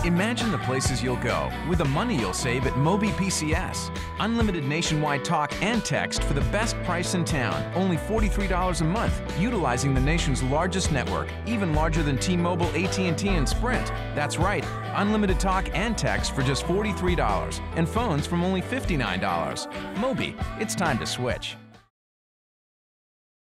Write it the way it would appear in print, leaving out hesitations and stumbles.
Imagine the places you'll go with the money you'll save at Mobi PCS. Unlimited nationwide talk and text for the best price in town, only $43 a month, utilizing the nation's largest network, even larger than T-Mobile, AT&T, and Sprint. That's right, unlimited talk and text for just $43, and phones from only $59. Mobi, it's time to switch.